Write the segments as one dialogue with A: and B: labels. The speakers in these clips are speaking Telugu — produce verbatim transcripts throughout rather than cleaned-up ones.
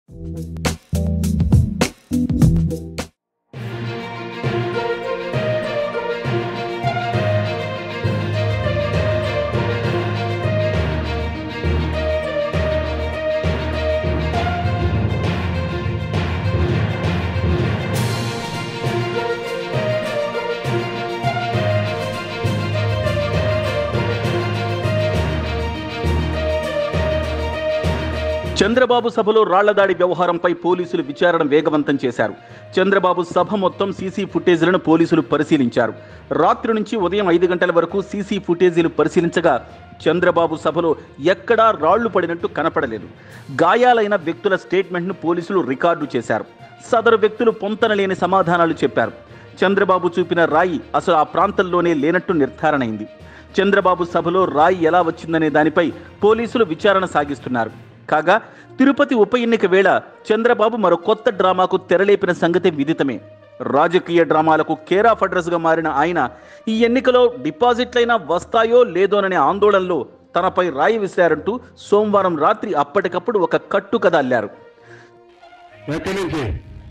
A: చంద్రబాబు సభలో రాళ్లదాడి వ్యవహారంపై పోలీసులు విచారణ వేగవంతం చేశారు. చంద్రబాబు సభ మొత్తం సీసీ ఫుటేజీలను పోలీసులు పరిశీలించారు. రాత్రి నుంచి ఉదయం ఐదు గంటల వరకు సీసీ ఫుటేజీలు పరిశీలించగా చంద్రబాబు సభలో ఎక్కడా రాళ్లు పడినట్టు కనపడలేదు. గాయాలైన వ్యక్తుల స్టేట్మెంట్ను పోలీసులు రికార్డు చేశారు. సదరు వ్యక్తులు పొంతనలేని సమాధానాలు చెప్పారు. చంద్రబాబు చూపిన రాయి అసలు ఆ ప్రాంతంలోనే లేనట్టు నిర్ధారణ అయింది. చంద్రబాబు సభలో రాయి ఎలా వచ్చిందనే దానిపై పోలీసులు విచారణ సాగిస్తున్నారు. కాగా తిరుపతి ఉప ఎన్నిక వేళ చంద్రబాబు మరో కొత్త డ్రామాకు తెరలేపిన సంగతి విదితమే. రాజకీయ డ్రామాలకు కేర్ ఆఫ్ అడ్రస్గా మారిన ఆయన ఈ ఎన్నికలో డిపాజిట్లైనా వస్తాయో లేదోననే ఆందోళనలో తనపై రాయి విసిరారంటూ సోమవారం రాత్రి అప్పటికప్పుడు ఒక కట్టు కథ అల్లారు.
B: ఎక్కడి నుంచి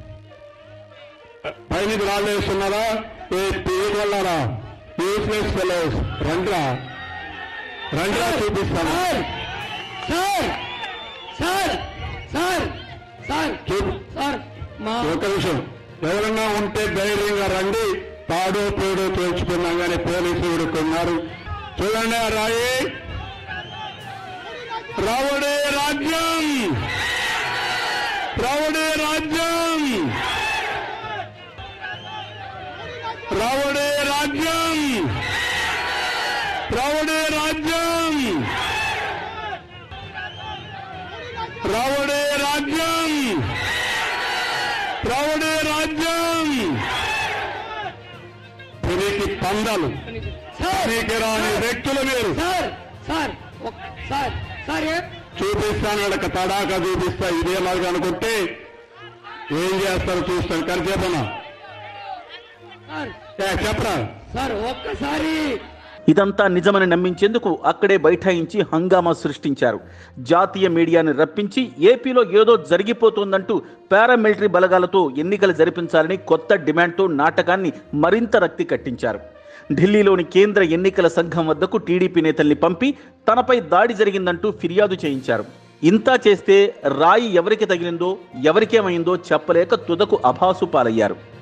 B: పైనకి రాళ్ళు వేస్తున్నారా? రండ్రా రండ్రా చూపిస్తాను.
C: సార్ సార్ సార్ సార్
B: ఒక విషయం, ఎవరన్నా ఉంటే ధైర్యంగా రండి, తాడో పేడో తేల్చుకున్నాం కానీ పోలీసులు ఉడుకున్నారు. చూడండి ఆ రాయి, రావుడే రాజ్యం, రావుడే రాజ్యం, రావుడే రాజ్యం, రావుడే రాజ్యం, రావుడే రాజ్యం, రావుడే రాజ్యం. తిరిగి పందాలు రాని వ్యక్తులు మీరు చూపిస్తాను, అడక తడాక చూపిస్తా. ఇదే లాగా అనుకుంటే ఏం చేస్తారో చూస్తాను. కానీ చెప్పనా చెప్పరా
C: సార్ ఒక్కసారి
A: ఇదంతా నిజమని నమ్మించేందుకు అక్కడే బైఠాయించి హంగామా సృష్టించారు. జాతీయ మీడియాని రప్పించి ఏపీలో ఏదో జరిగిపోతోందంటూ పారామిలిటరీ బలగాలతో ఎన్నికలు జరిపించాలని కొత్త డిమాండ్తో నాటకాన్ని మరింత రక్తి కట్టించారు. ఢిల్లీలోని కేంద్ర ఎన్నికల సంఘం వద్దకు టీడీపీ నేతల్ని పంపి తనపై దాడి జరిగిందంటూ ఫిర్యాదు చేయించారు. ఇంతా చేస్తే రాయి ఎవరికి తగిలిందో ఎవరికేమైందో చెప్పలేక తుదకు అభాసు పాలయ్యారు.